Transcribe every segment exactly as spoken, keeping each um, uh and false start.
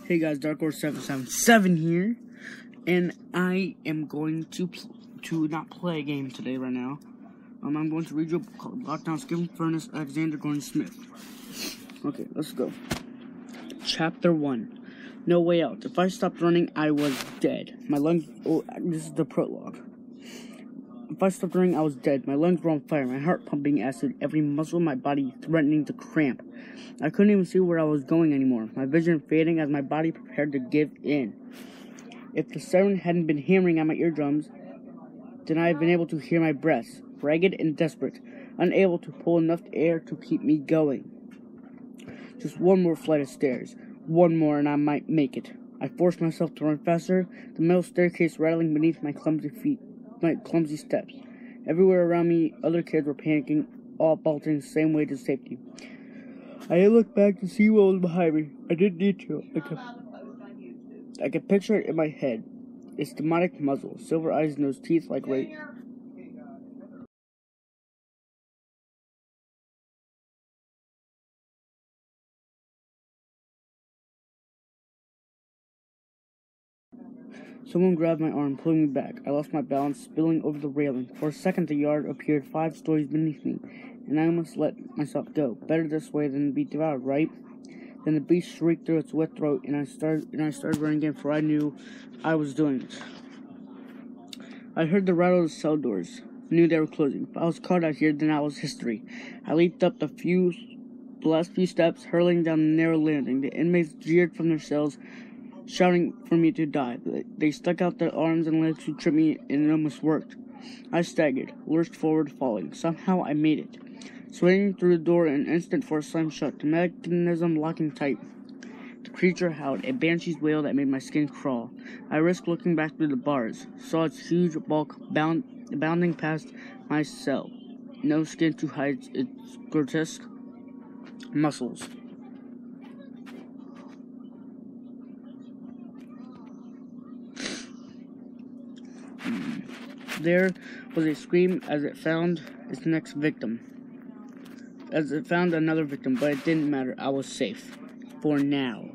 Hey guys, Dark Horse seven seven seven here, and I am going to pl- to not play a game today right now. Um, I'm going to read you a book called Lockdown Skipping Furnace, Alexander Gordon Smith. Okay, let's go. Chapter one. No way out. If I stopped running, I was dead. My lungs. Oh, this is the prologue. If I stopped running, I was dead. My lungs were on fire, my heart pumping acid, every muscle in my body threatening to cramp. I couldn't even see where I was going anymore, my vision fading as my body prepared to give in. If the siren hadn't been hammering at my eardrums, then I had been able to hear my breaths, ragged and desperate, unable to pull enough air to keep me going. Just one more flight of stairs, one more and I might make it. I forced myself to run faster, the metal staircase rattling beneath my clumsy feet. My clumsy steps. Everywhere around me, other kids were panicking, all bolting the same way to safety. I didn't look back to see what was behind me. I didn't need to. I could, I could picture it in my head. Its demonic muzzle, silver eyes and those teeth like rape. Someone grabbed my arm, pulling me back. I lost my balance, spilling over the railing. For a second, the yard appeared five stories beneath me, and I almost let myself go. Better this way than be devoured, right? Then the beast shrieked through its wet throat, and I started and I started running again, for I knew I was doing it. I heard the rattle of the cell doors. I knew they were closing. If I was caught out here, then I was history. I leaped up the few, the last few steps, hurling down the narrow landing. The inmates jeered from their cells, shouting for me to die. They stuck out their arms and legs to trip me, and it almost worked. I staggered, lurched forward, falling. Somehow I made it. Swinging through the door in an instant for a slam shut, the mechanism locking tight. The creature howled, a banshee's wail that made my skin crawl. I risked looking back through the bars, saw its huge bulk bound, bounding past my cell. No skin to hide its grotesque muscles. There was a scream as it found its next victim. As it found another victim, but it didn't matter. I was safe. For now.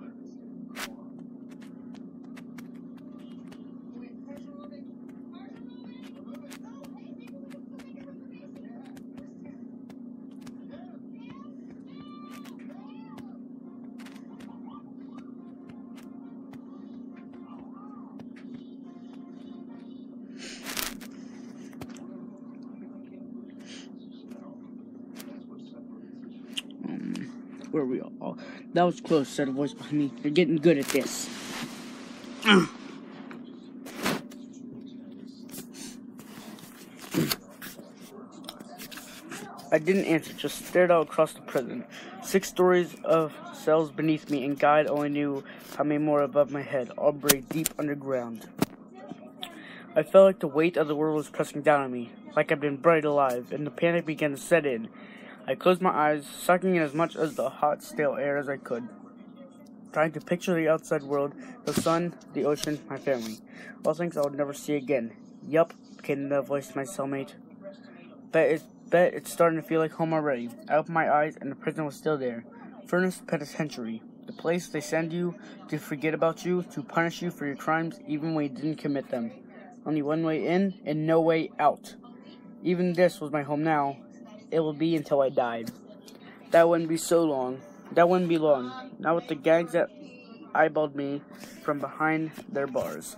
Where are we all? Oh, that was close, said a voice behind me. You're getting good at this. I didn't answer, just stared out across the prison. Six stories of cells beneath me, and God only knew how many more above my head, all buried deep underground. I felt like the weight of the world was pressing down on me, like I'd been buried alive, and the panic began to set in. I closed my eyes, sucking in as much of the hot, stale air as I could, trying to picture the outside world, the sun, the ocean, my family, all things I would never see again. Yup, came the voice to my cellmate. Bet, it, bet it's starting to feel like home already. I opened my eyes, and the prison was still there. Furnace Penitentiary, the place they send you to forget about you, to punish you for your crimes even when you didn't commit them. Only one way in, and no way out. Even this was my home now. It will be until I died. That wouldn't be so long. That wouldn't be long. Not with the gangs that eyeballed me from behind their bars.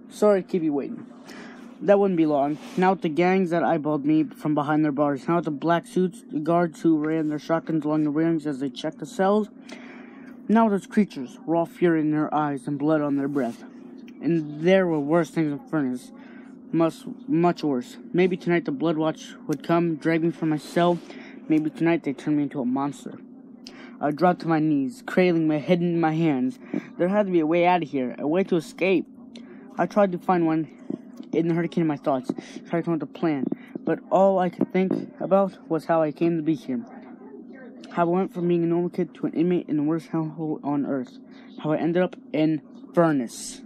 Sorry to keep you waiting. That wouldn't be long. Now with the gangs that eyeballed me from behind their bars. Now with the black suits, the guards who ran their shotguns along the railings as they checked the cells. Now with those creatures, raw fury in their eyes and blood on their breath. And there were worse things in Furnace. Much, much worse. Maybe tonight the Blood Watch would come, drag me from my cell. Maybe tonight they'd turn me into a monster. I dropped to my knees, cradling my head in my hands. There had to be a way out of here, a way to escape. I tried to find one in the hurricane of my thoughts, tried to come up with a plan, but all I could think about was how I came to be here. How I went from being a normal kid to an inmate in the worst hellhole on earth. How I ended up in Furnace.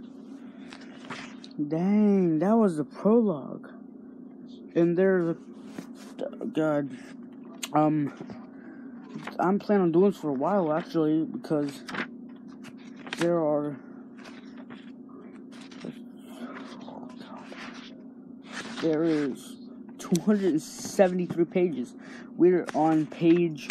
Dang, that was the prologue. And there's a... God... Um... I'm planning on doing this for a while, actually, because there are... There is two hundred seventy-three pages. We're on page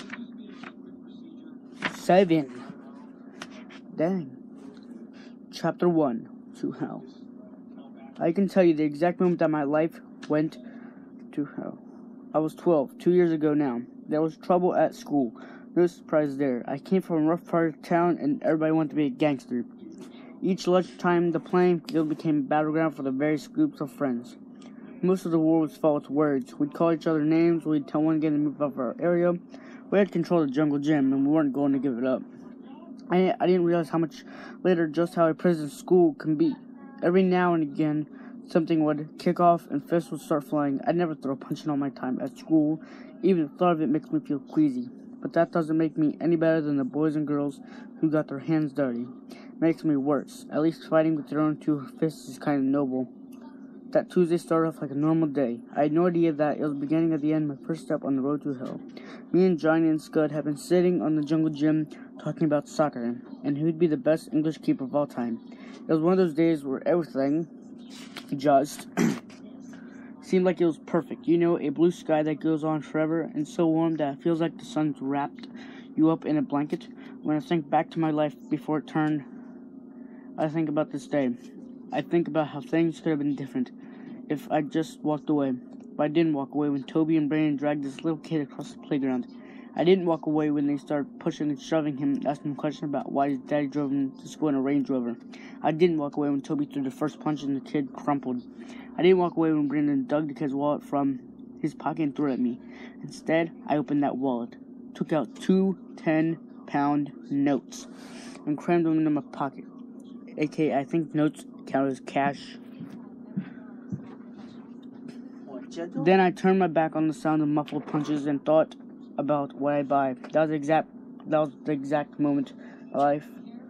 seven. Dang. Chapter one, To Hell. I can tell you the exact moment that my life went to hell. I was twelve, two years ago now. There was trouble at school. No surprise there. I came from a rough part of town and everybody wanted to be a gangster. Each lunchtime, the playing field became a battleground for the various groups of friends. Most of the war was fought with words. We'd call each other names, we'd tell one gang to move out of our area. We had control of the jungle gym and we weren't going to give it up. I, I didn't realize how much later just how a prison school can be. Every now and again, something would kick off and fists would start flying. I'd never throw a punch in all my time at school. Even the thought of it makes me feel queasy. But that doesn't make me any better than the boys and girls who got their hands dirty. It makes me worse. At least fighting with your own two fists is kind of noble. That Tuesday started off like a normal day. I had no idea that it was the beginning of the end, my first step on the road to hell. Me and Johnny and Scud had been sitting on the jungle gym talking about soccer and who'd be the best English keeper of all time. It was one of those days where everything just seemed like it was perfect. You know, a blue sky that goes on forever and so warm that it feels like the sun's wrapped you up in a blanket. When I think back to my life before it turned, I think about this day. I think about how things could have been different if I just walked away. But I didn't walk away when Toby and Brandon dragged this little kid across the playground. I didn't walk away when they started pushing and shoving him, asking him questions about why his daddy drove him to school in a Range Rover. I didn't walk away when Toby threw the first punch and the kid crumpled. I didn't walk away when Brandon dug the kid's wallet from his pocket and threw it at me. Instead, I opened that wallet, took out two ten-pound notes, and crammed them into my pocket. A K A I think notes count as cash. Then I turned my back on the sound of muffled punches and thought about what I buy. That was the exact. That was the exact moment of life.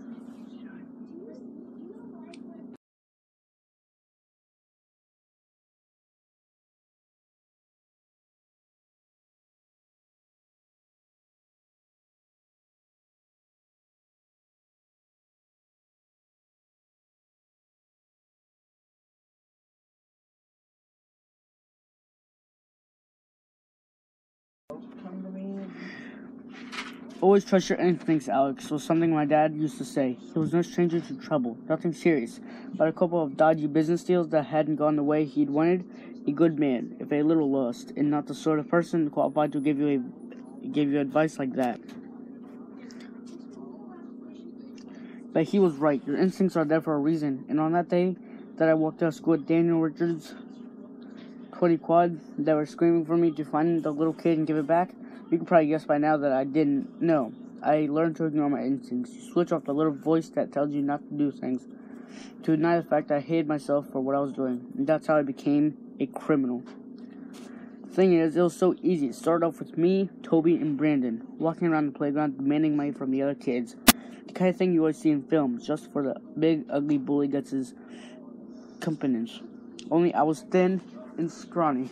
Always trust your instincts, Alex, was something my dad used to say. He was no stranger to trouble, nothing serious, but a couple of dodgy business deals that hadn't gone the way he'd wanted. A good man, if a little lost, and not the sort of person qualified to give you a give you advice like that. But he was right. Your instincts are there for a reason. And on that day that I walked out of school with Daniel Richards' twenty quad that were screaming for me to find the little kid and give it back, you can probably guess by now that I didn't know. I learned to ignore my instincts. You switch off the little voice that tells you not to do things. To deny the fact I hated myself for what I was doing. And that's how I became a criminal. The thing is, it was so easy. It started off with me, Toby, and Brandon, walking around the playground demanding money from the other kids. The kind of thing you always see in films, just for the big, ugly bully gets his companions. Only I was thin and scrawny.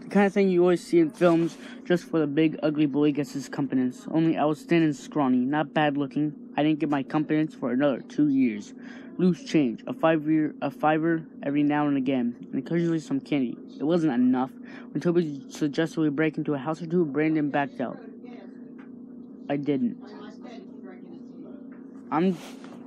The kind of thing you always see in films, just for the big, ugly boy gets his comeuppance. Only I was thin and scrawny, not bad looking. I didn't get my comeuppance for another two years. Loose change, a five year, a fiver every now and again, and occasionally some candy. It wasn't enough. When Toby suggested we break into a house or two, Brandon backed out. I didn't. I'm...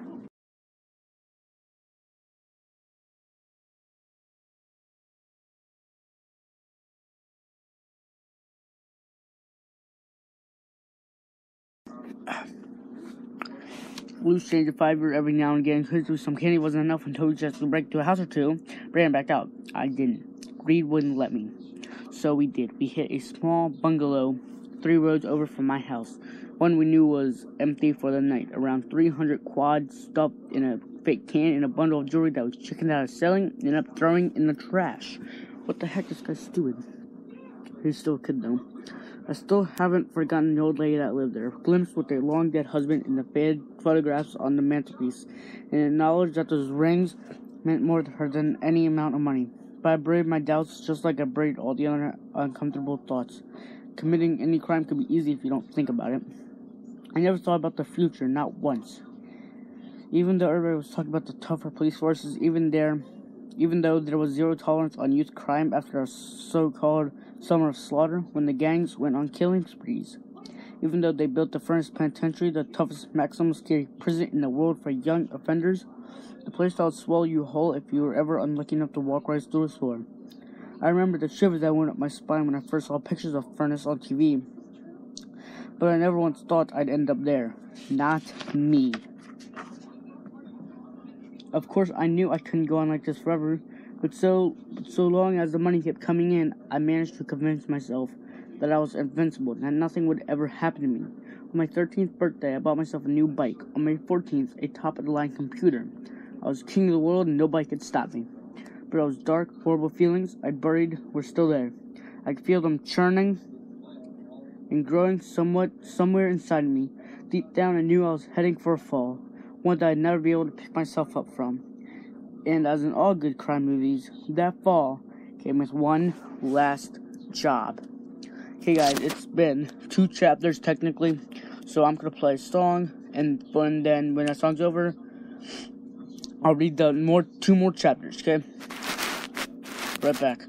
Loose change of fiver every now and again. Could do some candy wasn't enough when Toby just to break to a house or two. Brandon backed out. I didn't. Greed wouldn't let me. So we did. We hit a small bungalow three roads over from my house. One we knew was empty for the night. Around three hundred quads stuffed in a fake can and a bundle of jewelry that was chickened out of selling and ended up throwing in the trash. What the heck, this guy's stupid. He's still a kid though. I still haven't forgotten the old lady that lived there. Glimpsed with a long-dead husband in the faded photographs on the mantelpiece, and acknowledged that those rings meant more to her than any amount of money. But I braved my doubts just like I braved all the other uncomfortable thoughts. Committing any crime could be easy if you don't think about it. I never thought about the future, not once. Even though everybody was talking about the tougher police forces, even there, even though there was zero tolerance on youth crime after a so-called summer of slaughter, when the gangs went on killing sprees. Even though they built the Furnace Penitentiary, the toughest maximum security prison in the world for young offenders, the place that would swallow you whole if you were ever unlucky enough to walk right through its floor. I remember the shivers that went up my spine when I first saw pictures of Furnace on T V, but I never once thought I'd end up there. Not me. Of course, I knew I couldn't go on like this forever, but so, but so long as the money kept coming in, I managed to convince myself that I was invincible, that nothing would ever happen to me. On my thirteenth birthday, I bought myself a new bike. On May fourteenth, a top-of-the-line computer. I was king of the world and nobody could stop me. But those dark, horrible feelings I buried were still there. I could feel them churning and growing somewhat somewhere inside of me. Deep down, I knew I was heading for a fall, one that I'd never be able to pick myself up from. And as in all good crime movies, that fall came with one last job. Okay guys, it's been two chapters technically, so I'm going to play a song, and when, then when that song's over, I'll read the more two more chapters, okay? Right back.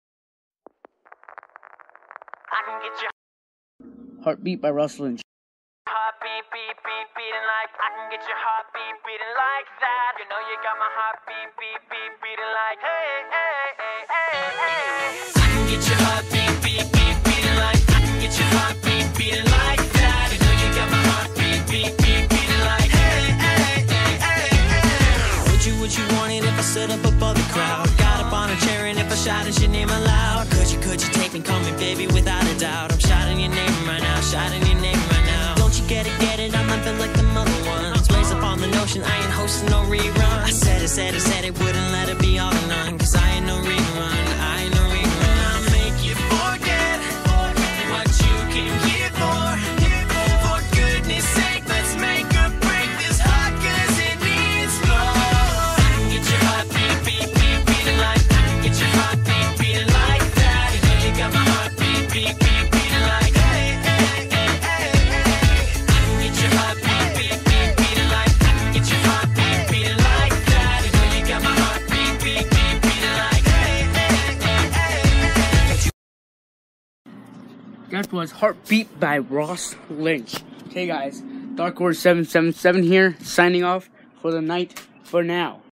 I can get your Heartbeat by Russell Lynch. heartbeat, beat, beat, beating like I can get your heartbeat beating like that. You know you got my heartbeat, beat, beat, beating like hey, hey, hey, hey, hey. I can get your heartbeat, beat, beat, beating like I can get your heartbeat beating like that. You know you got my heartbeat, beat, beat, beating like hey, hey, hey, hey, hey. Would you, would you want it if I stood up above the crowd? Got up on a chair and if I shouted your name aloud? Could you, could you take me, call me baby without a doubt? I'm shouting your name right now, shouting your name right now. Don't you get it, get it, I'm not like the mother ones. Raised up on the notion, I ain't hosting no rerun. I said it, said it, said it, wouldn't let it be all or none. Cause I ain't no rerun, I ain't no rerun. I'll make you forget what you came here for. For goodness sake, let's make or break this heart, cause it needs more. I can get your heartbeat, beat, beat, beating like I can get your heartbeat beating like that. You know you got my heartbeat, beat, beat, beating like hey, hey, hey, hey, hey. I can get your heartbeat, beat, beat, beating like I can get your heartbeat beating like that. You know you got my heartbeat, beat, beat, beating like hey, hey, hey, hey, hey. That was Heartbeat by Ross Lynch. Okay guys, Dark Horse seven seven seven here, signing off for the night for now.